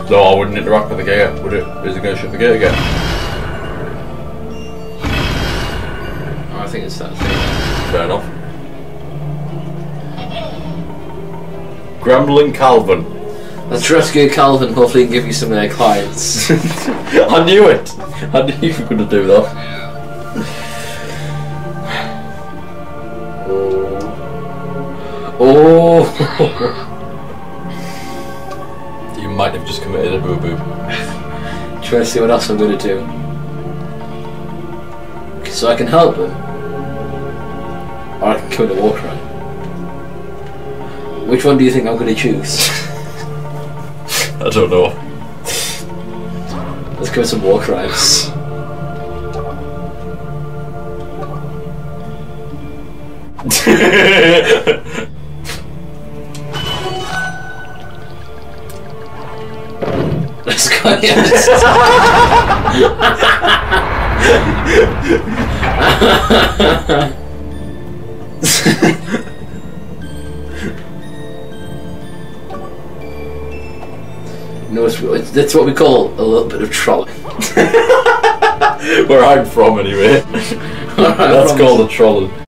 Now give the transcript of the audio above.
No, I wouldn't interact with the gate, would it? Is it going to shut the gate again? I think it's that thing. Fair enough. Grambling Calvin. Let's rescue Calvin, hopefully he can give you some clients. I knew it! I knew you were going to do that. Oh! You might have just committed a boo-boo. Try to see what else I'm going to do. So I can help him. Or I can commit a war crime. Which one do you think I'm going to choose? I don't know. Let's commit some war crimes. Let's go. Yes. No, that's what we call a little bit of trolling. Where I'm from, anyway. That's called a trolling.